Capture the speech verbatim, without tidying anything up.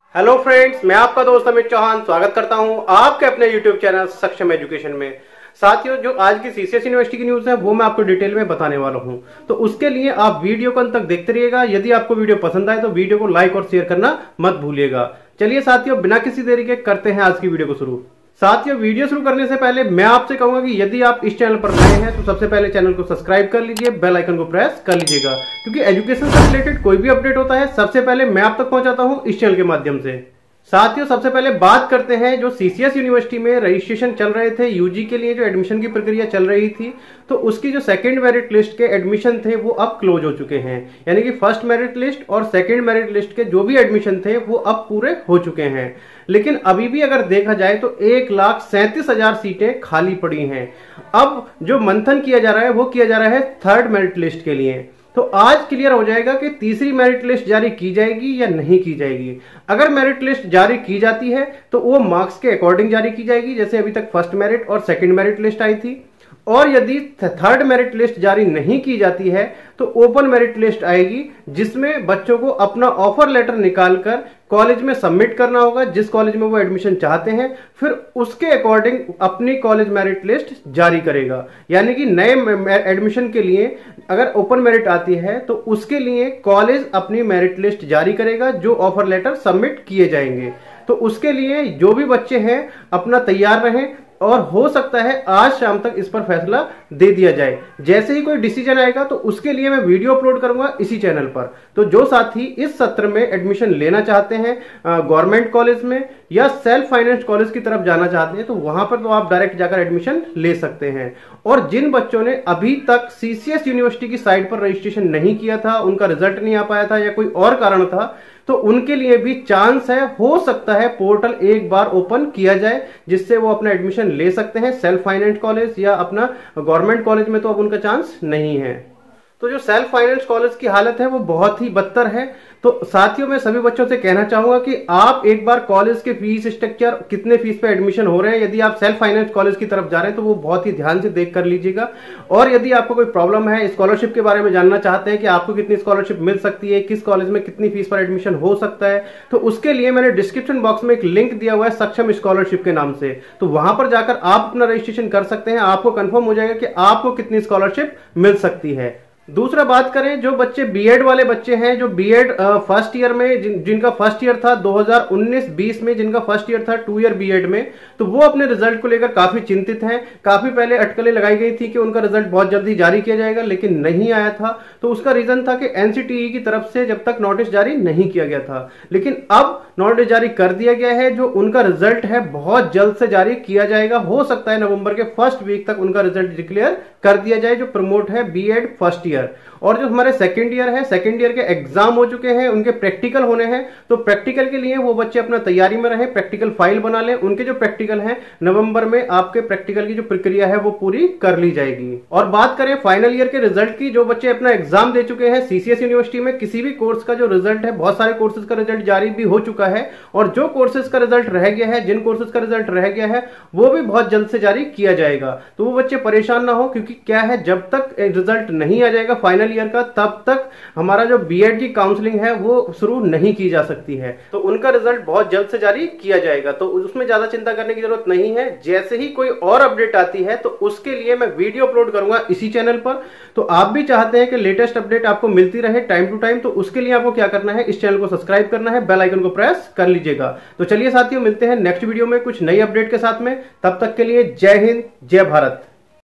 Hello friends, मैं आपका दोस्त अमित चौहान स्वागत करता हूं आपके अपने यूट्यूब चैनल सक्षम एजुकेशन में। साथियों, जो आज की सीसीएस यूनिवर्सिटी की न्यूज है वो मैं आपको डिटेल में बताने वाला हूं, तो उसके लिए आप वीडियो को अंत तक देखते रहिएगा। यदि आपको वीडियो पसंद आए तो वीडियो को लाइक और शेयर करना मत भूलिएगा। चलिए साथियों, बिना किसी देरी के करते हैं आज की वीडियो को शुरू। साथियों, वीडियो शुरू करने से पहले मैं आपसे कहूंगा कि यदि आप इस चैनल पर नए हैं तो सबसे पहले चैनल को सब्सक्राइब कर लीजिए, बेल आइकन को प्रेस कर लीजिएगा, क्योंकि एजुकेशन से रिलेटेड कोई भी अपडेट होता है सबसे पहले मैं आप तक पहुंचाता हूं इस चैनल के माध्यम से। साथियों, सबसे पहले बात करते हैं जो सीसीएस यूनिवर्सिटी में रजिस्ट्रेशन चल रहे थे यूजी के लिए, जो एडमिशन की प्रक्रिया चल रही थी, तो उसकी जो सेकंड मेरिट लिस्ट के एडमिशन थे वो अब क्लोज हो चुके हैं। यानी कि फर्स्ट मेरिट लिस्ट और सेकंड मेरिट लिस्ट के जो भी एडमिशन थे वो अब पूरे हो चुके हैं। लेकिन अभी भी अगर देखा जाए तो एक लाख सैंतीस हजार सीटें खाली पड़ी हैं। अब जो मंथन किया जा रहा है वो किया जा रहा है थर्ड मेरिट लिस्ट के लिए। तो आज क्लियर हो जाएगा कि तीसरी मेरिट लिस्ट जारी की जाएगी या नहीं की जाएगी। अगर मेरिट लिस्ट जारी की जाती है तो वो मार्क्स के अकॉर्डिंग जारी की जाएगी, जैसे अभी तक फर्स्ट मेरिट और सेकंड मेरिट लिस्ट आई थी। और यदि थर्ड मेरिट लिस्ट जारी नहीं की जाती है तो ओपन मेरिट लिस्ट आएगी, जिसमें बच्चों को अपना ऑफर लेटर निकालकर कॉलेज में सबमिट करना होगा, जिस कॉलेज में वो एडमिशन चाहते हैं। फिर उसके अकॉर्डिंग अपनी कॉलेज मेरिट लिस्ट जारी करेगा। यानी कि नए एडमिशन के लिए अगर ओपन मेरिट आती है तो उसके लिए कॉलेज अपनी मेरिट लिस्ट जारी करेगा, जो ऑफर लेटर सबमिट किए जाएंगे। तो उसके लिए जो भी बच्चे हैं अपना तैयार रहें, और हो सकता है आज शाम तक इस पर फैसला दे दिया जाए। जैसे ही कोई डिसीजन आएगा तो उसके लिए मैं वीडियो अपलोड करूंगा इसी चैनल पर। तो जो साथी इस सत्र में एडमिशन लेना चाहते हैं गवर्नमेंट कॉलेज में या सेल्फ फाइनेंस कॉलेज की तरफ जाना चाहते हैं तो वहां पर तो आप डायरेक्ट जाकर एडमिशन ले सकते हैं। और जिन बच्चों ने अभी तक सीसीएस यूनिवर्सिटी की साइट पर रजिस्ट्रेशन नहीं किया था, उनका रिजल्ट नहीं आ पाया था या कोई और कारण था, तो उनके लिए भी चांस है, हो सकता है पोर्टल एक बार ओपन किया जाए जिससे वो अपना एडमिशन ले सकते हैं सेल्फ फाइनेंस कॉलेज या अपना गवर्नमेंट कॉलेज में। तो अब उनका चांस नहीं है। तो जो सेल्फ फाइनेंस कॉलेज की हालत है वो बहुत ही बदतर है। तो साथियों, मैं सभी बच्चों से कहना चाहूंगा कि आप एक बार कॉलेज के फीस स्ट्रक्चर, कितने फीस पे एडमिशन हो रहे हैं, यदि आप सेल्फ फाइनेंस कॉलेज की तरफ जा रहे हैं तो वो बहुत ही ध्यान से देख कर लीजिएगा। और यदि आपको कोई प्रॉब्लम है, स्कॉलरशिप के बारे में जानना चाहते हैं कि आपको कितनी स्कॉलरशिप मिल सकती है, किस कॉलेज में कितनी फीस पर एडमिशन हो सकता है, तो उसके लिए मैंने डिस्क्रिप्शन बॉक्स में एक लिंक दिया हुआ है सक्षम स्कॉलरशिप के नाम से। तो वहां पर जाकर आप अपना रजिस्ट्रेशन कर सकते हैं। आपको कंफर्म हो जाएगा कि आपको कितनी स्कॉलरशिप मिल सकती है। दूसरा बात करें, जो बच्चे बीएड वाले बच्चे हैं, जो बीएड फर्स्ट ईयर में जिन, जिनका फर्स्ट ईयर था दो हज़ार उन्नीस बीस में, जिनका फर्स्ट ईयर था टू ईयर बीएड में, तो वो अपने रिजल्ट को लेकर काफी चिंतित हैं। काफी पहले अटकलें लगाई गई थी कि उनका रिजल्ट बहुत जल्दी जारी किया जाएगा, लेकिन नहीं आया था। तो उसका रीजन था कि एनसीटीई की तरफ से जब तक नोटिस जारी नहीं किया गया था। लेकिन अब नोटिस जारी कर दिया गया है, जो उनका रिजल्ट है बहुत जल्द से जारी किया जाएगा। हो सकता है नवंबर के फर्स्ट वीक तक उनका रिजल्ट डिक्लेयर कर दिया जाए, जो प्रमोट है बीएड फर्स्ट ईयर। और जो हमारे सेकंड ईयर है, सेकंड ईयर के एग्जाम हो चुके हैं, उनके प्रैक्टिकल होने हैं। तो प्रैक्टिकल के लिए वो बच्चे अपना तैयारी में रहे, प्रैक्टिकल फाइल बना लें। उनके जो प्रैक्टिकल हैं नवंबर में आपके प्रैक्टिकल की जो प्रक्रिया है वो पूरी कर ली जाएगी। और बात करें फाइनल ईयर के रिजल्ट की, जो बच्चे अपना एग्जाम दे चुके हैं सीसीएस यूनिवर्सिटी में, किसी भी कोर्स का जो रिजल्ट है, बहुत सारे कोर्सेज का रिजल्ट जारी भी हो चुका है, और जो कोर्सेज का रिजल्ट रह गया है, जिन कोर्सेज का रिजल्ट रह गया है वो भी बहुत जल्द से जारी किया जाएगा। तो वो बच्चे परेशान ना हो, क्योंकि क्या है, जब तक रिजल्ट नहीं आ जाएगा फाइनल ईयर का तब तक हमारा जो बीएड की काउंसलिंग है वो शुरू नहीं की जा सकती है। तो उनका रिजल्ट बहुत जल्द से जारी किया जाएगा, तो उसमें ज्यादा चिंता करने की जरूरत नहीं है। जैसे ही कोई और अपडेट आती है तो उसके लिए मैं वीडियो अपलोड करूंगा इसी चैनल पर। तो आप भी चाहते हैं कि लेटेस्ट अपडेट आपको मिलती रहे टाइम टू टाइम, तो उसके लिए आपको क्या करना है, इस चैनल को सब्सक्राइब करना है, बेल आइकन को प्रेस कर लीजिएगा। तो चलिए साथियों, मिलते हैं नेक्स्ट वीडियो में कुछ नई अपडेट के साथ में। तब तक के लिए जय हिंद, जय भारत।